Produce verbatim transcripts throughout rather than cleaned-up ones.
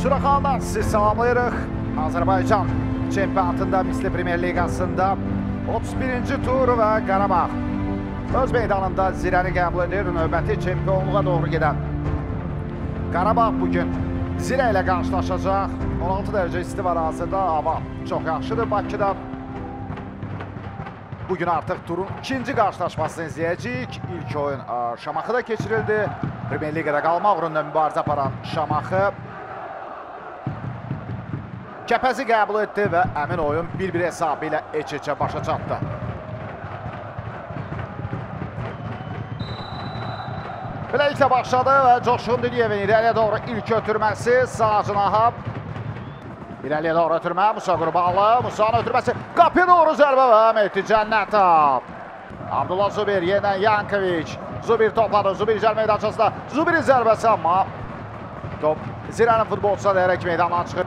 Suraxandan sizi salamlayırıq. Azərbaycan çempionatında, Misli Premyer Liqasında otuz birinci tur və Qarabağ öz meydanında Zirəni qəbul edir. Növbəti çempionluğa doğru gedən Qarabağ bugün Zirə ilə qarşılaşacaq. on altı dərəcə isti var hazırda, hava çox yaxşıdır Bakıda. Bugün artıq turun ikinci qarşılaşmasını izləyəcəyik. İlk oyun Şamaxıda keçirildi. Premyer Liqada qalmaq uğrunda mübarizə aparan Şamaxı Kəpəzi qəbul etdi və əmin oyun bir bir hesabı ilə eç-eçə başa çatdı. Beləliklə başladı və Coşqun Düniyevin irəliyə doğru ilk ötürməsi. Sağ cinahab İrəliyə doğru ötürmə, Musa Qurbanlı, Musa'nın ötürməsi, qapıya doğru zərbə və Mehdi Cənnətov. Abdullah Zubir, yenə Yankoviç, Zubir topladı, Zubir cəl meydançasında, Zubirin zərbəsi amma top Zirənin futbolçusuna dəyərək meydandan çıxır.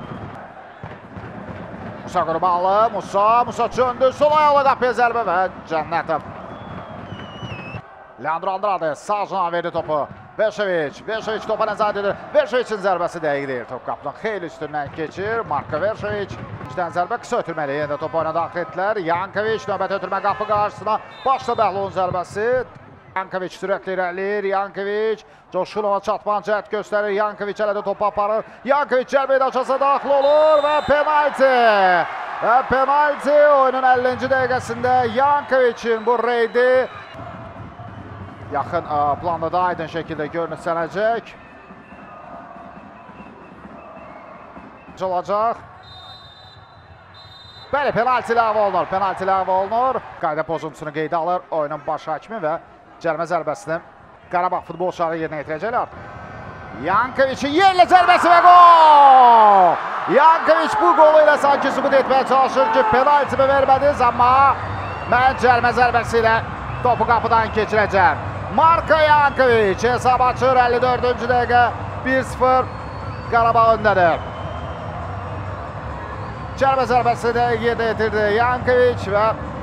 Musa Qurbanlı, Musa, Musa çöndü, sol ayaqla qapıya zərbə və Cənnətov. Leandro Andrade sağ cana verdi topu. Verşeviç, Verşeviç topa nəzarət edir. Verşeviçin zərbəsi dəqiq deyil. Top qapıdan xeyli üstündən keçir. Marko Verşeviç. İkidən zərbə qısa ötürməli. Yenə də top oyuna daxil etdilər. Yankoviç növbət ötürmə qapı qarşısına. Başla Bəhlulun zərbəsi. Yankoviç sürətli irəliyir. Yankoviç Coşqunova çatman cəhət göstərir. Yankoviç hələ də topu aparır. Yankoviç cəl meydançasına daxil olur və penalti. Və penalti oyunun əllinci dəqiqəsində Yankoviçin bu reydi yaxın planda da aydın şəkildə görünsənəcək. Olacaq. Bəli, penalti ləğv olunur. Penalti ləğv olunur. Qayda pozuntusunu qeydə alır oyunun baş hakimi və cərimə zərbəsini Qarabağ futbolçuları yerinə yetirəcəklər. Yankoviçin yerlə zərbəsi və gol! Yankoviç bu qolu ilə sanki sübut etməyə çalışır ki, penaltimi vermədiniz, amma mən cərimə zərbəsi ilə topu qapıdan keçirəcəm. Marko Yankoviç hesab açır, əlli dördüncü dəqiqə bir sıfır Qarabağ öndədir. Cərimə zərbəsini də yerdə yetirdi Yankoviç və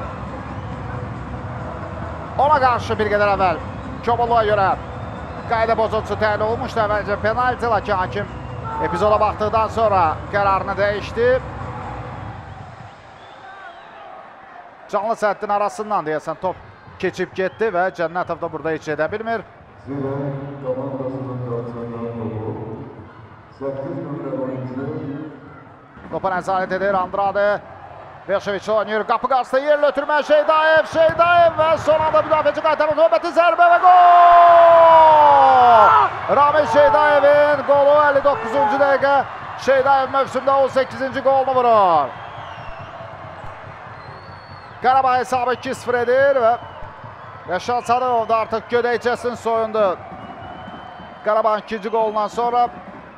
ona qarşı bir qədər əvvəl Kobulluğa görə qayda pozuntusu təyin olmuşdu. Əvvəlcə penalti, lakin hakim epizoda baxdıqdan sonra qərarını dəyişdi. Canlı səddin arasından deyəsən top keçib getdi və Cənnətov da burada heç edə bilmir. Zirə komandasının qarşısından topu səkkiz nömrə oyuncu Topa nəzarət edir Andrade. Verşeviç oynayır, qapı qarşısında yerlə ötürmə Şeydayev, Şeydayev və son anda müdafiəçi qaytarır. Növbəti zərbə və gol! Ramil Şeydayevin qolu əlli doqquzuncu dəqiqə. Şeydayev mövsümdə on səkkizinci qolunu vurur. Qarabağ hesabı iki sıfır edir və Rəşad Sadırov da artıq gödəkcəsini soyundu. Qarabağın ikinci qolundan sonra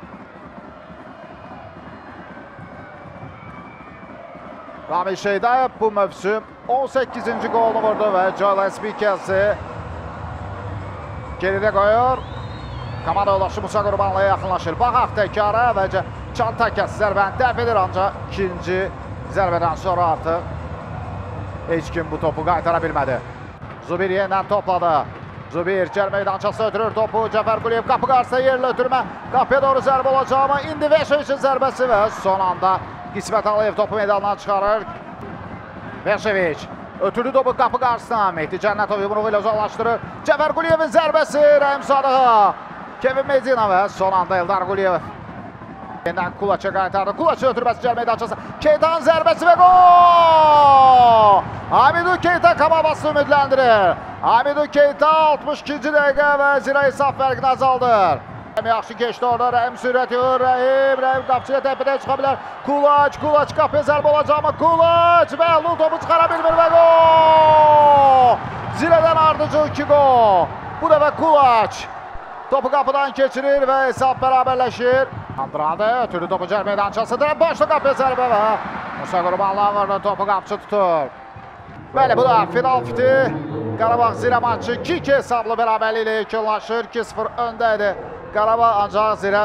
Ramil Şeydayev bu mövsüm on səkkizinci qolunu vurdu və Joel Spikersi geridə qoyur. Komanda yoldaşı Musa Qurbanlıya yaxınlaşır. Baxaq təkara və Can Təkəs zərbəni dəf edir, ancaq ikinci zərbədən sonra artıq heç kim bu topu qaytara bilmədi. Zubir yeniden topladı. Zubir cəl meydançasına ötürür topu. Cəfər Quliyev qapı qarşısında yerlə ötürmə. Qapıya doğru zərbə olacaq amma indi Verşeviçin zərbəsi və son anda Qismət Aliyev topu meydandan çıxarır. Verşeviç ötürdü topu qapı qarşısına. Mehdi Cənnətov yumruğu ilə uzaqlaşdırır. Cəfər Quliyevin zərbəsi Rəhim Sadığa. Kevin Medina və son anda Eldar Quliyev yeniden Kulaç'a qaytardı. Kulaç'ın ötürməsi cəl meydançasına. Keytanın zərbəsi və gol! Hamidou Keita komandasını ümidləndirir. Hamidou Keita altmış ikinci dəqiqə və Zirə hesab fərqini azaldır. Rəhim yaxşı keçdi orada. Rəhim sürət yığır. Rəhim, Rəhim qapçıya təpədən çıxa bilər. Kulaç, Kulaç qapıya zərbə olacaq amma Kulaç Bəhlul topu çıxara bilmir və gol! Zirədən ardıcıl iki gol. Bu dəfə Kulaç topu qapıdan keçirir və hesab bərabərləşir. Andrade ötürü topu cəl meydançasıdır. Başla qapıya zərbə və Musa Qurbanlı vurdu, topu qapçı tutur. Bəli, bu da final fiti. Qarabağ Zirə maçı iki iki hesablı bərabərliyi ilə yekunlaşır. iki sıfır öndə idi Qarabağ, ancaq Zirə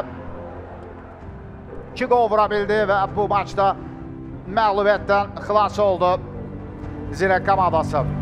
iki qol vura bildi və bu maçda məğlubiyyətdən xilas oldu Zirə komandası.